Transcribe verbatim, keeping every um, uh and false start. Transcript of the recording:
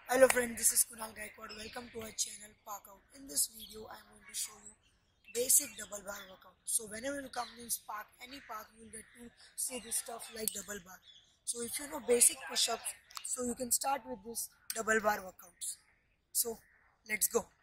Hello friends, this is Kunal Gaikwad. Welcome to our channel Park Out. In this video, I am going to show you basic double bar workout. So whenever you come in this park, any park, you will get to see this stuff like double bar. So if you know basic push-ups, so you can start with this double bar workouts. So let's go.